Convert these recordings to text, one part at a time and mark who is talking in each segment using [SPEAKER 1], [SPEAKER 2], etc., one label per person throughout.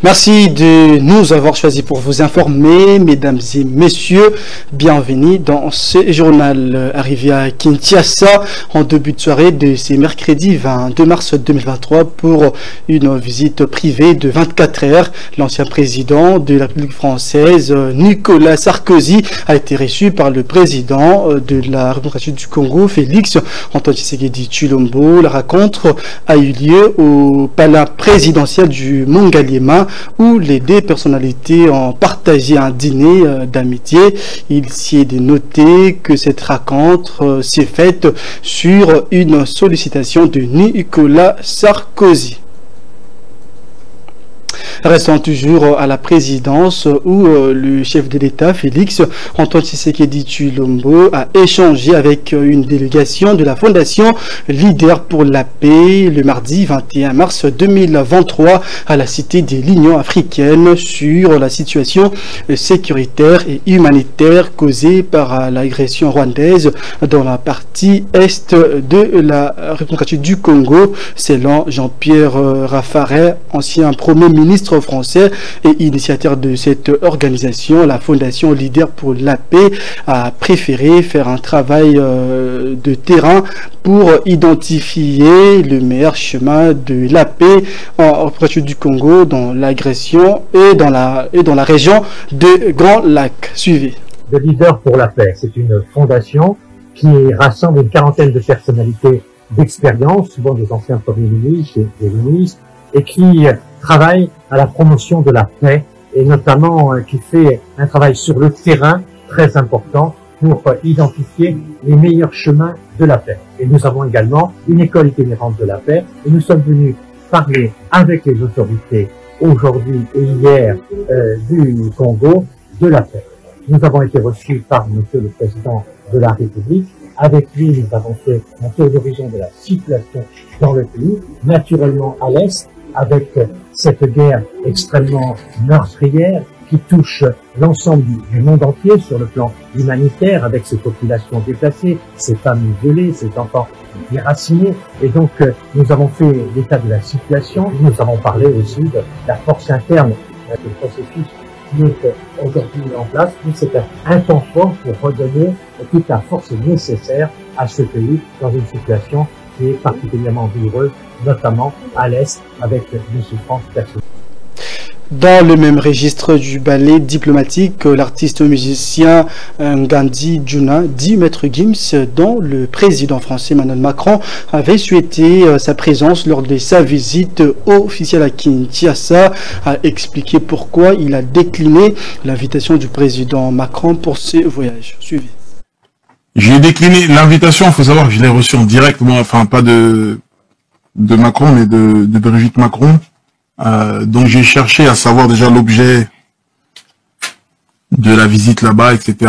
[SPEAKER 1] Merci de nous avoir choisis pour vous informer, mesdames et messieurs. Bienvenue dans ce journal. Arrivé à Kinshasa en début de soirée de ce mercredi 22 mars 2023 pour une visite privée de 24 heures. L'ancien président de la République française, Nicolas Sarkozy, a été reçu par le président de la République du Congo, Félix Antoine Tshisekedi Tshilombo. La rencontre a eu lieu au palais présidentiel du Mongaliema, où les deux personnalités ont partagé un dîner d'amitié. Il s'y est noté que cette rencontre s'est faite sur une sollicitation de Nicolas Sarkozy. Restons toujours à la présidence où le chef de l'État, Félix Antoine Tshisekedi Tshilombo, a échangé avec une délégation de la Fondation Leader pour la Paix le mardi 21 mars 2023 à la Cité de l'Union africaine sur la situation sécuritaire et humanitaire causée par l'agression rwandaise dans la partie est de la République du Congo, selon Jean-Pierre Raffarin, ancien Premier ministre français et initiateur de cette organisation. La Fondation Leader pour la Paix a préféré faire un travail de terrain pour identifier le meilleur chemin de la paix en République du Congo, dans l'agression et dans la région de Grand Lac. Suivez.
[SPEAKER 2] Le Leader pour la Paix, c'est une fondation qui rassemble une quarantaine de personnalités d'expérience, souvent des anciens premiers ministres et des ministres, et qui travaille à la promotion de la paix et notamment qui fait un travail sur le terrain très important pour identifier les meilleurs chemins de la paix. Et nous avons également une école itinérante de la paix et nous sommes venus parler avec les autorités aujourd'hui et hier du Congo de la paix. Nous avons été reçus par Monsieur le Président de la République. Avec lui, nous avons fait un tour d'horizon de la situation dans le pays, naturellement à l'Est, avec cette guerre extrêmement meurtrière qui touche l'ensemble du monde entier sur le plan humanitaire, avec ces populations déplacées, ces femmes isolées, ces enfants déracinés. Et donc, nous avons fait l'état de la situation. Nous avons parlé aussi de la force interne du processus qui est aujourd'hui en place. C'est un temps fort pour redonner toute la force nécessaire à ce pays dans une situation qui est particulièrement douloureuse, notamment à l'Est, avec des souffrances personnelles.
[SPEAKER 1] Dans le même registre du ballet diplomatique, l'artiste musicien Ngandi Djouna, dit Maître Gims, dont le président français Emmanuel Macron avait souhaité sa présence lors de sa visite officielle à Kinshasa, a expliqué pourquoi il a décliné l'invitation du président Macron pour ce voyage. Suivez.
[SPEAKER 3] J'ai décliné l'invitation, il faut savoir que je l'ai reçue en direct, moi, enfin pas de Macron, mais de Brigitte Macron. Donc j'ai cherché à savoir déjà l'objet de la visite là-bas, etc.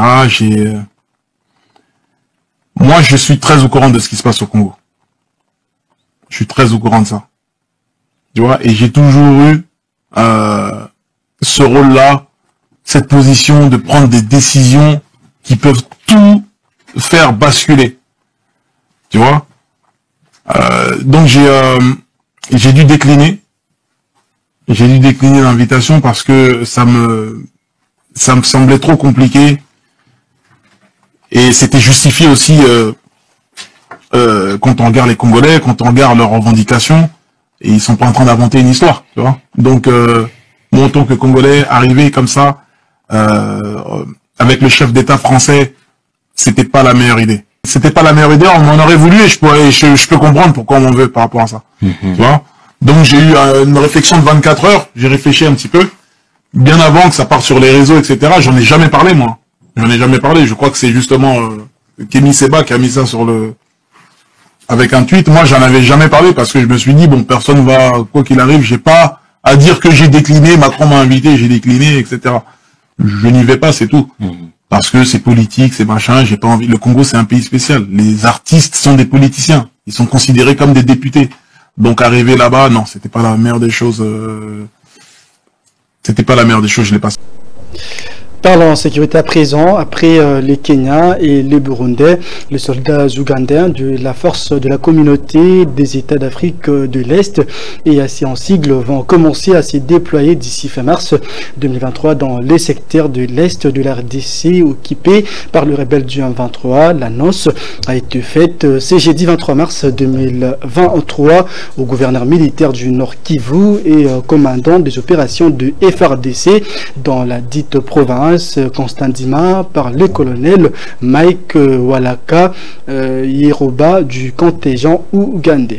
[SPEAKER 3] Moi, je suis très au courant de ce qui se passe au Congo. Je suis très au courant de ça. Tu vois, et j'ai toujours eu ce rôle-là, cette position de prendre des décisions qui peuvent tout faire basculer. Tu vois. Donc j'ai dû décliner. J'ai dû décliner l'invitation parce que ça me semblait trop compliqué et c'était justifié aussi quand on regarde les Congolais, quand on regarde leurs revendications, et ils sont pas en train d'inventer une histoire, tu vois. Donc moi en tant que Congolais arrivé comme ça avec le chef d'État français, c'était pas la meilleure idée. C'était pas la meilleure idée, on m'en aurait voulu et je peux comprendre pourquoi on m'en veut par rapport à ça. Tu vois. Donc j'ai eu une réflexion de 24 heures, j'ai réfléchi un petit peu, bien avant que ça parte sur les réseaux, etc. J'en ai jamais parlé, moi. J'en ai jamais parlé, je crois que c'est justement Kémy Seba qui a mis ça sur avec un tweet. Moi, j'en avais jamais parlé parce que je me suis dit, bon, personne va, quoi qu'il arrive, j'ai pas à dire que j'ai décliné, Macron m'a invité, j'ai décliné, etc. Je n'y vais pas, c'est tout. Parce que c'est politique, c'est machin, j'ai pas envie. Le Congo, c'est un pays spécial. Les artistes sont des politiciens. Ils sont considérés comme des députés. Donc arriver là-bas, non, c'était pas la meilleure des choses. C'était pas la meilleure des choses, je l'ai pas.
[SPEAKER 1] Parlons en sécurité à présent. Après les Kenyans et les Burundais, les soldats ougandais de la force de la communauté des États d'Afrique de l'Est et assez en sigle vont commencer à se déployer d'ici fin mars 2023 dans les secteurs de l'Est de la RDC occupés par le rebelle du M23. L'annonce a été faite ce jeudi 23 mars 2023 au gouverneur militaire du Nord Kivu et commandant des opérations de FRDC dans la dite province Constant Dima par le colonel Mike Walaka Yeroba du contingent ougandais.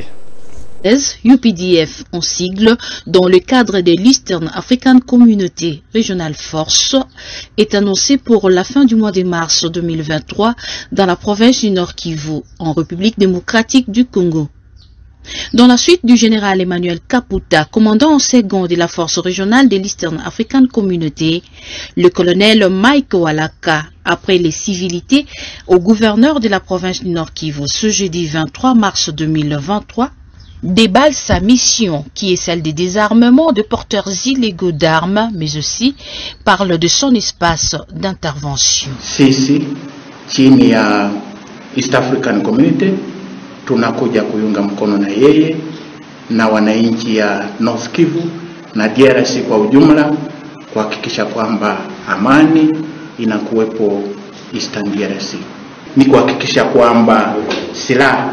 [SPEAKER 4] UPDF en sigle, dans le cadre de l'Eastern African Community Regional Force, est annoncé pour la fin du mois de mars 2023 dans la province du Nord Kivu, en République démocratique du Congo. Dans la suite du général Emmanuel Kaputa, commandant en second de la force régionale de l'Eastern African Community, le colonel Mike Walaka, après les civilités au gouverneur de la province du Nord Kivu ce jeudi 23 mars 2023, déballe sa mission qui est celle des désarmements de porteurs illégaux d'armes, mais aussi parle de son espace d'intervention.
[SPEAKER 5] Sisi, chini ya East African Community, tunakuja kuiunga mkono na yeye na wananchi ya North Kivu na DRC kwa ujumla kuhakikisha kwamba amani inakuwepo Eastern DRC. Ni kuhakikisha kwamba silaha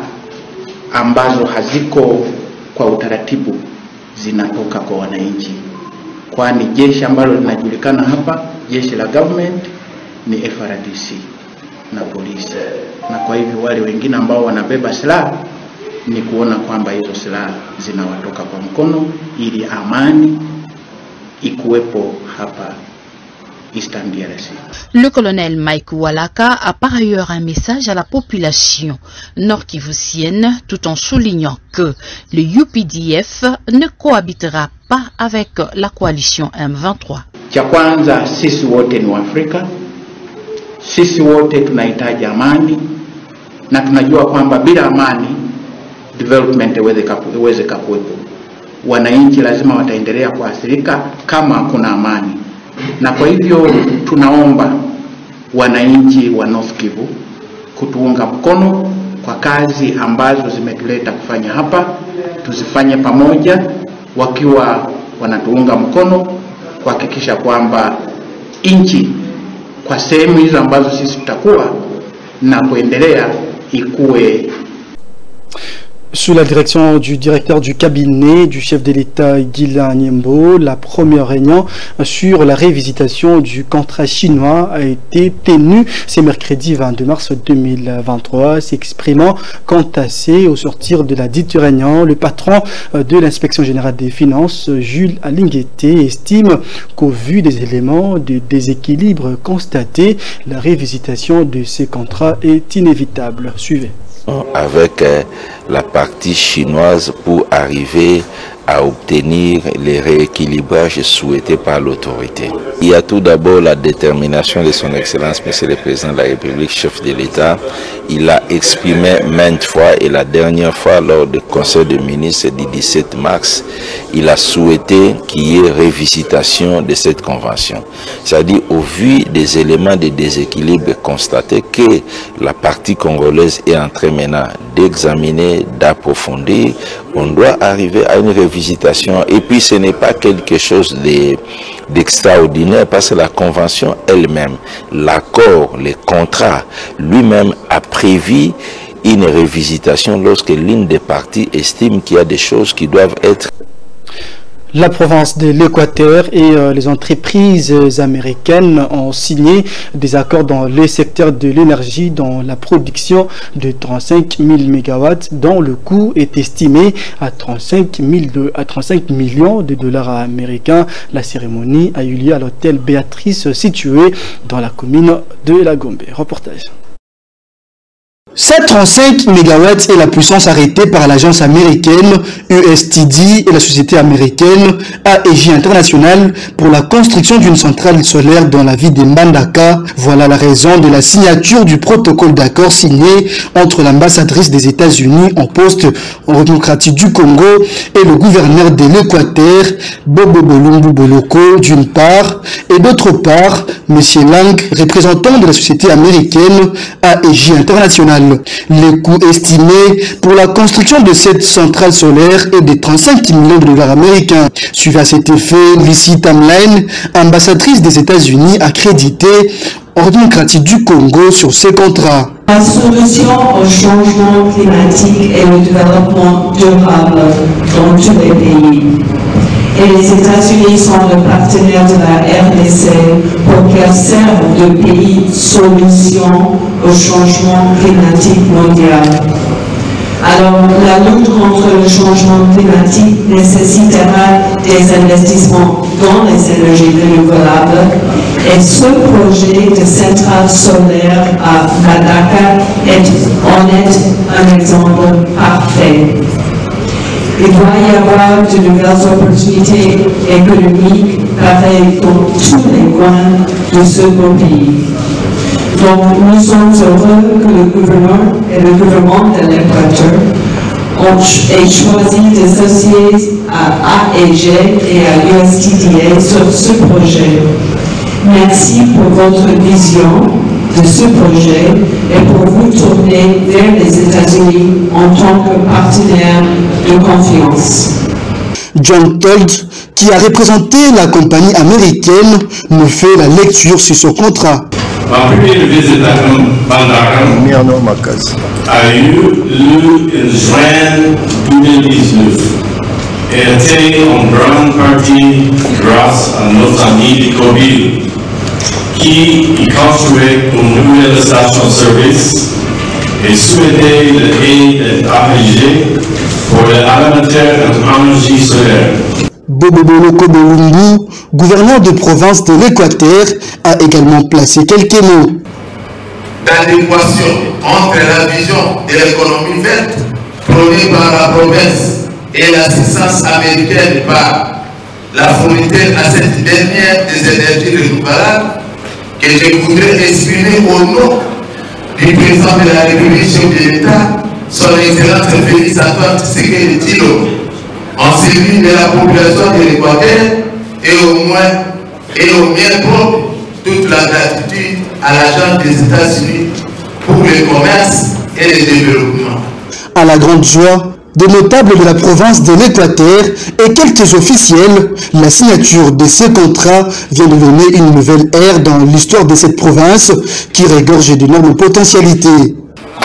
[SPEAKER 5] ambazo haziko kwa utaratibu zinatoka kwa wananchi. Kwani jeshi ambalo linajulikana hapa, jeshi la government, ni FRDC na polisi. Na kwa hivyo wale wengine ambao wanabeba silaha ni kuona kwamba hizo silaha zinawatoka kwa mkono ili amani ikuwepo hapa Eastern DRC.
[SPEAKER 4] Le colonel Mike Walaka a par ailleurs un message à la population nord-kivusienne tout en soulignant que le UPDF ne cohabitera pas avec la coalition M23.
[SPEAKER 5] Cha kwanza, sisi wote ni Waafrika. Sisi wote tunahitaji amani na tunajua kwamba bila amani development iweze kuwepo. Wananchi lazima wataendelea kuathirika kama hakuna amani. Na kwa hivyo tunaomba wananchi wa North Kivu kutuunga mkono kwa kazi ambazo zimetuleta kufanya hapa, tuzifanye pamoja wakiwa wanatuunga mkono kuhakikisha kwamba nchi kwa sehemu hizo ambazo sisi tutakuwa na kuendelea ikue.
[SPEAKER 1] Sous la direction du directeur du cabinet du chef de l'État Guilain Nyembo, la première réunion sur la révisitation du contrat chinois a été tenue ce mercredi 22 mars 2023. S'exprimant quant à ces au sortir de la dite réunion, le patron de l'inspection générale des finances, Jules Alingueté, estime qu'au vu des éléments de déséquilibre constatés, la révisitation de ces contrats est inévitable. Suivez.
[SPEAKER 6] Avec la partie chinoise pour arriver à obtenir les rééquilibrages souhaités par l'autorité. Il y a tout d'abord la détermination de son Excellence, Monsieur le Président de la République, chef de l'État. Il a exprimé maintes fois, et la dernière fois lors du Conseil des ministres du 17 mars, il a souhaité qu'il y ait révisitation de cette convention. C'est-à-dire au vu des éléments de déséquilibre constatés que la partie congolaise est en train maintenant d'examiner, d'approfondir, on doit arriver à une révisitation. Et puis ce n'est pas quelque chose d'extraordinaire parce que la convention elle-même, l'accord, les contrats, lui-même a prévu une révisitation lorsque l'une des parties estime qu'il y a des choses qui doivent être.
[SPEAKER 1] La province de l'Équateur et les entreprises américaines ont signé des accords dans le secteur de l'énergie dans la production de 35 000 MW dont le coût est estimé à 35 millions de dollars américains. La cérémonie a eu lieu à l'hôtel Béatrice situé dans la commune de La Gombe. Reportage. 735 MW est la puissance arrêtée par l'agence américaine USTD et la société américaine AEG International pour la construction d'une centrale solaire dans la ville de Mbandaka. Voilà la raison de la signature du protocole d'accord signé entre l'ambassadrice des États-Unis en poste en République du Congo et le gouverneur de l'Équateur, Bobo Bolumbu Boloko, d'une part, et d'autre part, M. Lang, représentant de la société américaine AEG International. Le coût estimé pour la construction de cette centrale solaire est de 35 millions de dollars américains. Suivant à cet effet, Lucy Tamline, ambassadrice des États-Unis, a crédité Ordre démocratique du Congo sur ces contrats.
[SPEAKER 7] La solution au changement climatique et le développement durable dans tous les pays. Et les États-Unis sont le partenaire de la RDC pour qu'elle serve de pays solution au changement climatique mondial. Alors, la lutte contre le changement climatique nécessitera des investissements dans les énergies renouvelables et ce projet de centrale solaire à Mbandaka en est un exemple parfait. Il doit y avoir de nouvelles opportunités économiques pareilles dans tous les coins de ce beau pays. Donc nous sommes heureux que le gouvernement de l'Équateur ait choisi d'associer à AEG et à USTDA sur ce projet. Merci pour votre vision de ce projet et pour vous tourner vers les États-Unis en tant que partenaire de confiance.
[SPEAKER 1] John Told, qui a représenté la compagnie américaine, nous fait la lecture sur ce contrat.
[SPEAKER 8] Ma première visite à Mbandaka a eu lieu en juin 2019 et était en grande partie grâce à notre ami Kobil, qui y construit une nouvelle station-service et souhaitait l'aide d'AEG pour l'alimentaire en énergie solaire.
[SPEAKER 1] Bobo Boloko Bolumbu, gouverneur de province de l'Équateur, a également placé quelques mots.
[SPEAKER 9] L'adéquation entre la vision de l'économie verte prônée par la province et l'assistance américaine par la fourniture à cette dernière des énergies renouvelables que je voudrais exprimer au nom du président de la République, chef de l'État, son Excellence Félix Antoine Tshisekedi Tshilombo, en service de la population de l'Équateur et au mien propre toute la gratitude à l'agence des États-Unis pour le commerce et le développement.
[SPEAKER 1] À la grande joie des notables de la province de l'Équateur et quelques officiels, la signature de ces contrats vient de donner une nouvelle ère dans l'histoire de cette province qui regorge d'énormes potentialités.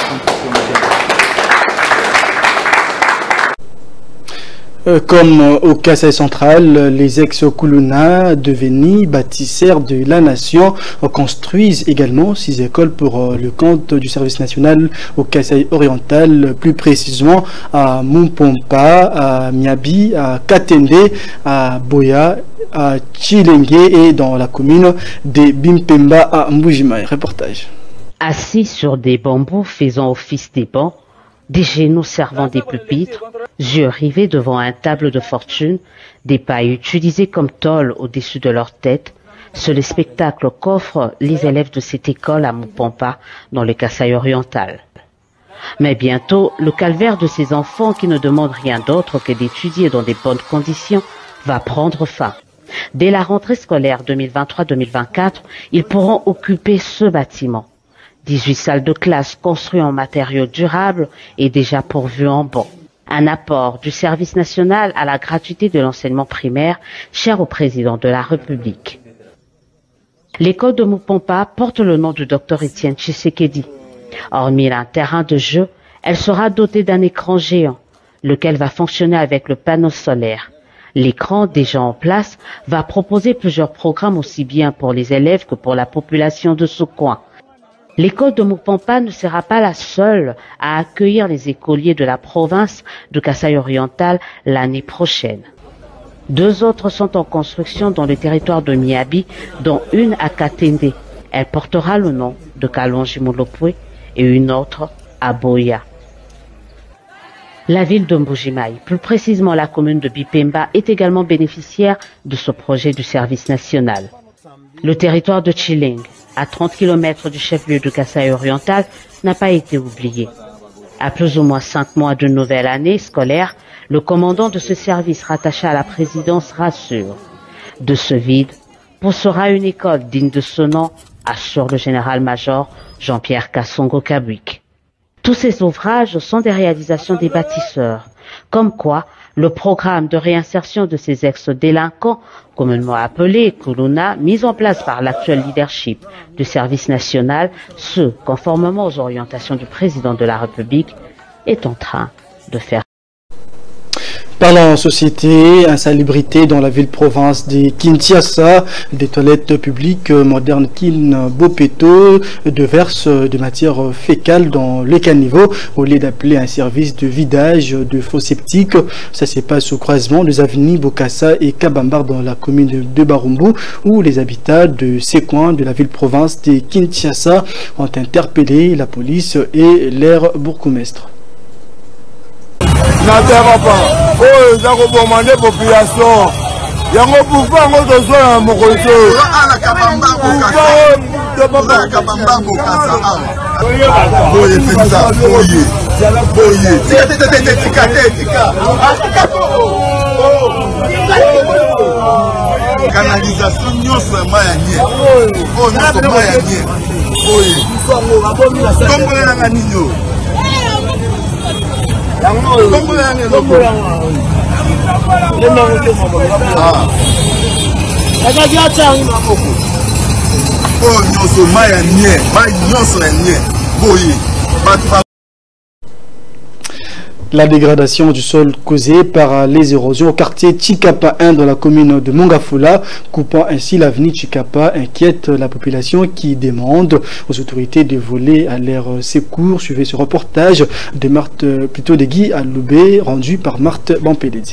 [SPEAKER 1] Comme au Kasaï central, les ex-Kuluna devenus bâtisseurs de la nation construisent également 6 écoles pour le compte du service national au Kasaï oriental, plus précisément à Mumpompa, à Miabi, à Katende, à Boya, à Chilenge et dans la commune de Bimpemba à Mbujimai. Reportage.
[SPEAKER 10] Assis sur des bambous faisant office des bancs, des genoux servant des pupitres, yeux rivés devant un tableau de fortune, des pailles utilisées comme tôle au-dessus de leur tête, c'est le spectacle qu'offrent les élèves de cette école à Mumpompa, dans le Kasaï oriental. Mais bientôt, le calvaire de ces enfants qui ne demandent rien d'autre que d'étudier dans des bonnes conditions va prendre fin. Dès la rentrée scolaire 2023-2024, ils pourront occuper ce bâtiment. 18 salles de classe construites en matériaux durables et déjà pourvues en bancs. Un apport du service national à la gratuité de l'enseignement primaire, cher au président de la République. L'école de Mumpompa porte le nom du Dr Étienne Tshisekedi. Hormis un terrain de jeu, elle sera dotée d'un écran géant, lequel va fonctionner avec le panneau solaire. L'écran, déjà en place, va proposer plusieurs programmes aussi bien pour les élèves que pour la population de ce coin. L'école de Mumpompa ne sera pas la seule à accueillir les écoliers de la province de Kasaï oriental l'année prochaine. 2 autres sont en construction dans le territoire de Miabi, dont une à Katende. Elle portera le nom de Kalonji Molopwe et une autre à Boya. La ville de Mbujimaï, plus précisément la commune de Bipemba, est également bénéficiaire de ce projet du service national. Le territoire de Tchiling, à 30 km du chef-lieu de Kasaï oriental, n'a pas été oublié. À plus ou moins 5 mois d'une nouvelle année scolaire, le commandant de ce service rattaché à la présidence rassure. De ce vide, poussera une école digne de ce nom, assure le général-major Jean-Pierre Kassongo-Kabwik. Tous ces ouvrages sont des réalisations des bâtisseurs, comme quoi le programme de réinsertion de ces ex-délinquants, communément appelé Kuluna, mis en place par l'actuel leadership du service national, ce conformément aux orientations du président de la République, est en train de faire.
[SPEAKER 1] Parlant société, insalubrité dans la ville-province de Kinshasa, des toilettes publiques modernes Bopeto déversent de matière fécale dans les caniveaux au lieu d'appeler un service de vidage de faux septiques. Ça se passe au croisement des avenues Bokassa et Kabambar dans la commune de Barumbu, où les habitants de ces coins de la ville-province de Kinshasa ont interpellé la police et leur bourgmestre.
[SPEAKER 11] N'interrompt pas. Oh, ils ont recommandé la population. Il y a un pouvoir de soins à mon côté. Canalisation nyonso ya mayanie. Oh, nyonso mayanie. Oui. Comme la nino.
[SPEAKER 1] La dégradation du sol causée par les érosions au quartier Chikapa 1 dans la commune de Mongafula, coupant ainsi l'avenue Chikapa, inquiète la population qui demande aux autorités de voler à leur secours. Suivez ce reportage de Guy Aloubé, rendu par Marthe Bampeledi.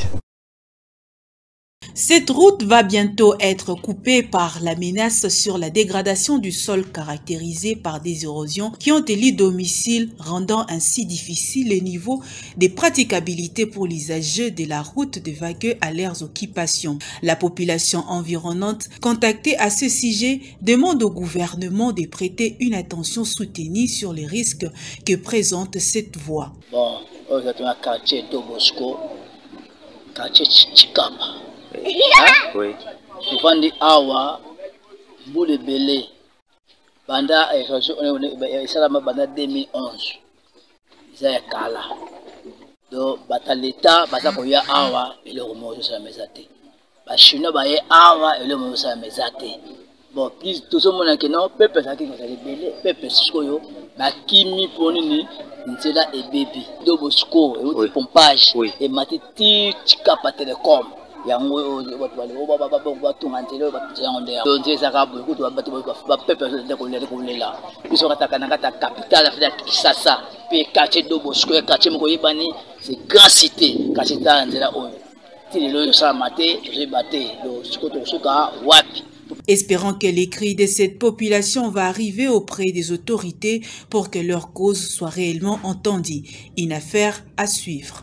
[SPEAKER 12] Cette route va bientôt être coupée par la menace sur la dégradation du sol caractérisée par des érosions qui ont élu domicile, rendant ainsi difficile le niveau de praticabilité pour l'usagers de la route de Vague à leurs occupations. La population environnante, contactée à ce sujet, demande au gouvernement de prêter une attention soutenue sur les risques que présente cette voie.
[SPEAKER 13] Bon, aujourd'hui, quartier Dobosco, quartier Chikapa. Oui. Tufandi awa boule belé banda salama banda 2011 ça ya kala do bataleta bata ko ya awa ile remoto sa mesate ba chino ba ye awa ile remoto sa mesate bon plus tout ce monde que non peuple ça qui va belé peuple skoyo ba kimi ponini ntela e baby do bosco et pompage et matiti Chikapa Telecom. Yango watu wale watu ngantele watu yango ndio zakabu kutu watu pepe kulela biso kata capital ya Kinshasa pe quartier Dobosco quartier moko yebani c'est grand cité quartier nzela oyo tilelo sa maté je baté do sikoto suka wapi.
[SPEAKER 12] Espérant que les cris de cette population va arriver auprès des autorités pour que leur cause soit réellement entendue. Une affaire à suivre.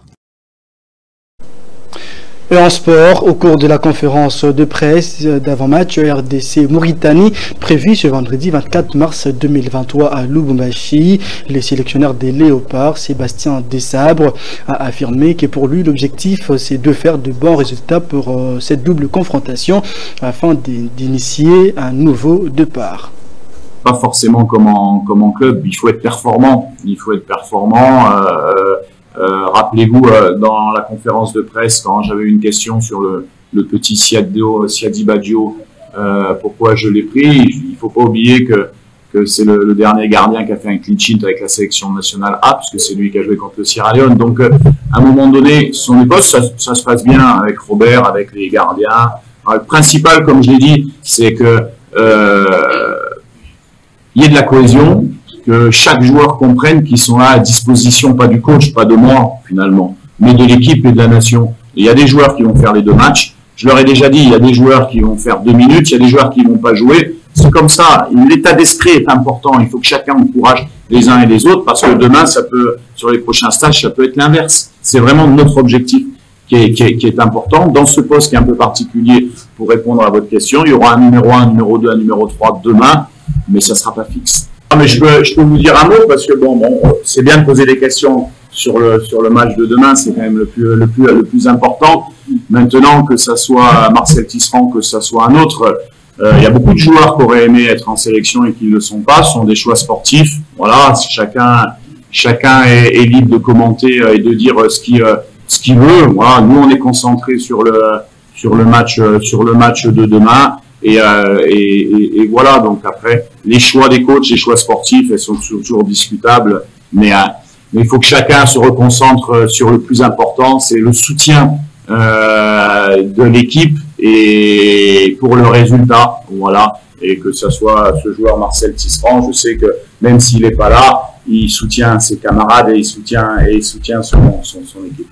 [SPEAKER 1] Et en sport, au cours de la conférence de presse d'avant-match RDC Mauritanie, prévue ce vendredi 24 mars 2023 à Lubumbashi, le sélectionneur des Léopards, Sébastien Desabre, a affirmé que pour lui, l'objectif, c'est de faire de bons résultats pour cette double confrontation afin d'initier un nouveau départ.
[SPEAKER 14] Pas forcément comme en club, il faut être performant. Rappelez-vous, dans la conférence de presse, quand j'avais une question sur le petit Siadi Badio, pourquoi je l'ai pris, il faut pas oublier que c'est le dernier gardien qui a fait un clean sheet avec la sélection nationale A, puisque c'est lui qui a joué contre le Sierra Leone. Donc, à un moment donné, son poste, ça se passe bien avec Robert, avec les gardiens. Alors, le principal, comme je l'ai dit, c'est que il y ait de la cohésion, que chaque joueur comprenne qu'ils sont là à disposition, pas du coach, pas de moi finalement, mais de l'équipe et de la nation. Et il y a des joueurs qui vont faire les 2 matchs. Je leur ai déjà dit, il y a des joueurs qui vont faire 2 minutes, il y a des joueurs qui vont pas jouer. C'est comme ça. L'état d'esprit est important. Il faut que chacun encourage les uns et les autres, parce que demain, ça peut, sur les prochains stages, ça peut être l'inverse. C'est vraiment notre objectif qui est important. Dans ce poste qui est un peu particulier, pour répondre à votre question, il y aura un numéro 1, un numéro 2, un numéro 3 demain, mais ça ne sera pas fixe. Non, mais je peux vous dire un mot, parce que bon, c'est bien de poser des questions sur le match de demain, c'est quand même le plus important. Maintenant, que ça soit Marcel Tisserand, que ça soit un autre, il y a beaucoup de joueurs qui auraient aimé être en sélection et qui ne le sont pas. Ce sont des choix sportifs. Voilà, chacun est libre de commenter et de dire ce qu'il veut. Voilà, nous on est concentrés sur le match de demain. Et voilà, donc après, les choix des coachs, les choix sportifs, elles sont toujours discutables, mais il faut que chacun se reconcentre sur le plus important, c'est le soutien de l'équipe et pour le résultat, voilà, et que ce soit ce joueur Marcel Tisserand, je sais que même s'il n'est pas là, il soutient ses camarades et il soutient son équipe.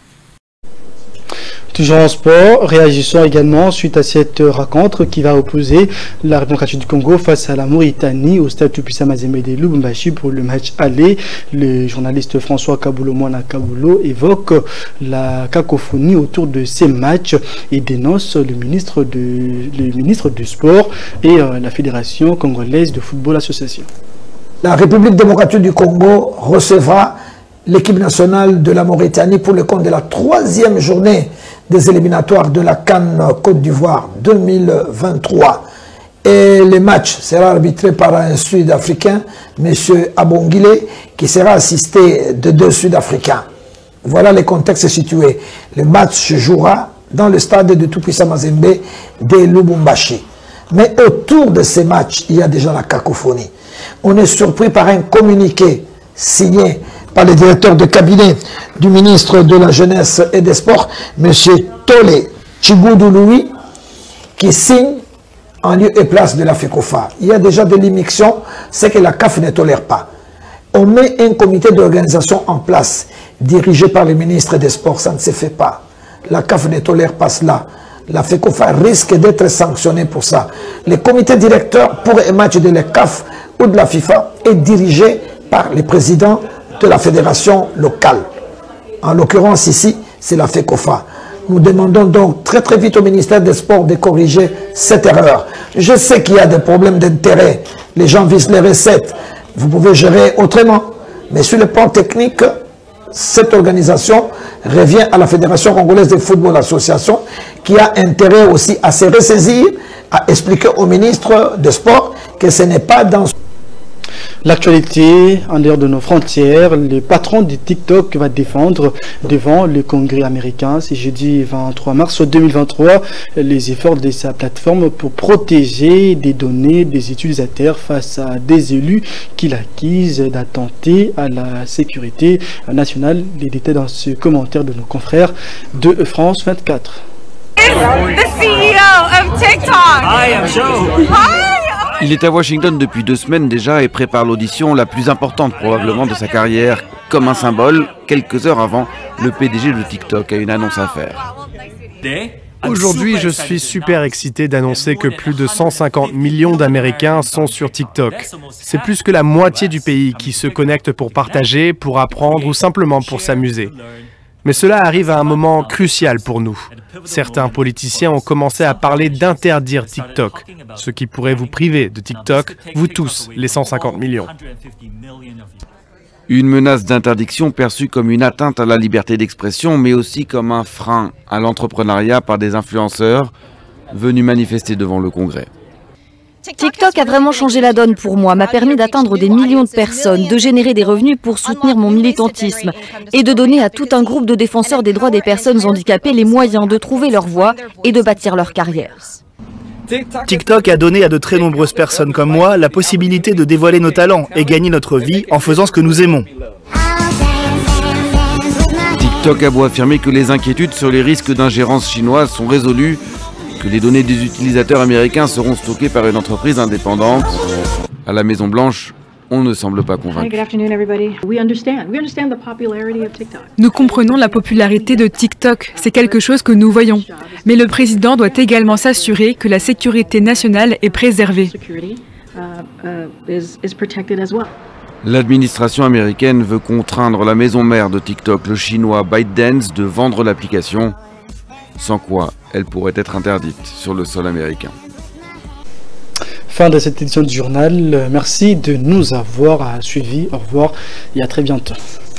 [SPEAKER 1] Toujours en sport, réagissons également suite à cette rencontre qui va opposer la République démocratique du Congo face à la Mauritanie au stade Tupisa Mazembe de Lubumbashi pour le match aller. Le journaliste François Kabulo Mwana Kabulo évoque la cacophonie autour de ces matchs et dénonce le ministre du Sport et la Fédération congolaise de football association.
[SPEAKER 15] La République démocratique du Congo recevra l'équipe nationale de la Mauritanie pour le compte de la 3e journée des éliminatoires de la CAN Côte d'Ivoire 2023. Et le match sera arbitré par un Sud-Africain, M. Abongile, qui sera assisté de 2 Sud-Africains. Voilà le contexte situé. Le match se jouera dans le stade de Tupisa Mazembe de Lubumbashi. Mais autour de ces matchs, il y a déjà la cacophonie. On est surpris par un communiqué signé par le directeur de cabinet du ministre de la Jeunesse et des Sports, M. Tole Chigoudou-Louis, qui signe en lieu et place de la FECOFA. Il y a déjà de l'immixtion, c'est que la CAF ne tolère pas. On met un comité d'organisation en place, dirigé par le ministre des Sports, ça ne se fait pas. La CAF ne tolère pas cela. La FECOFA risque d'être sanctionnée pour ça. Le comité directeur pour un match de la CAF ou de la FIFA est dirigé par le président de la fédération locale. En l'occurrence ici, c'est la FECOFA. Nous demandons donc très très vite au ministère des Sports de corriger cette erreur. Je sais qu'il y a des problèmes d'intérêt. Les gens visent les recettes. Vous pouvez gérer autrement. Mais sur le plan technique, cette organisation revient à la Fédération congolaise de football association qui a intérêt aussi à se ressaisir, à expliquer au ministre des Sports que ce n'est pas dans...
[SPEAKER 1] L'actualité en dehors de nos frontières, le patron de TikTok va défendre devant le Congrès américain, c'est jeudi 23 mars 2023, les efforts de sa plateforme pour protéger des données des utilisateurs face à des élus qui l'accusent d'attenter à la sécurité nationale. Les détails dans ce commentaire de nos confrères de France 24.
[SPEAKER 16] The CEO of TikTok.
[SPEAKER 17] Hi, I'm Joe.
[SPEAKER 16] Hi.
[SPEAKER 17] Il est à Washington depuis 2 semaines déjà et prépare l'audition la plus importante probablement de sa carrière. Comme un symbole, quelques heures avant, le PDG de TikTok a une annonce à faire.
[SPEAKER 18] Aujourd'hui, je suis super excité d'annoncer que plus de 150 millions d'Américains sont sur TikTok. C'est plus que la moitié du pays qui se connecte pour partager, pour apprendre ou simplement pour s'amuser. Mais cela arrive à un moment crucial pour nous. Certains politiciens ont commencé à parler d'interdire TikTok, ce qui pourrait vous priver de TikTok, vous tous, les 150 millions.
[SPEAKER 17] Une menace d'interdiction perçue comme une atteinte à la liberté d'expression, mais aussi comme un frein à l'entrepreneuriat par des influenceurs venus manifester devant le Congrès.
[SPEAKER 19] TikTok a vraiment changé la donne pour moi, m'a permis d'atteindre des millions de personnes, de générer des revenus pour soutenir mon militantisme et de donner à tout un groupe de défenseurs des droits des personnes handicapées les moyens de trouver leur voie et de bâtir leur carrière.
[SPEAKER 20] TikTok a donné à de très nombreuses personnes comme moi la possibilité de dévoiler nos talents et gagner notre vie en faisant ce que nous aimons.
[SPEAKER 17] TikTok a beau affirmer que les inquiétudes sur les risques d'ingérence chinoise sont résolues, que les données des utilisateurs américains seront stockées par une entreprise indépendante. À la Maison-Blanche, on ne semble pas convaincu.
[SPEAKER 21] Nous comprenons la popularité de TikTok, c'est quelque chose que nous voyons. Mais le président doit également s'assurer que la sécurité nationale est préservée.
[SPEAKER 17] L'administration américaine veut contraindre la maison mère de TikTok, le chinois ByteDance, de vendre l'application, sans quoi elle pourrait être interdite sur le sol américain.
[SPEAKER 1] Fin de cette édition du journal. Merci de nous avoir suivis. Au revoir et à très bientôt.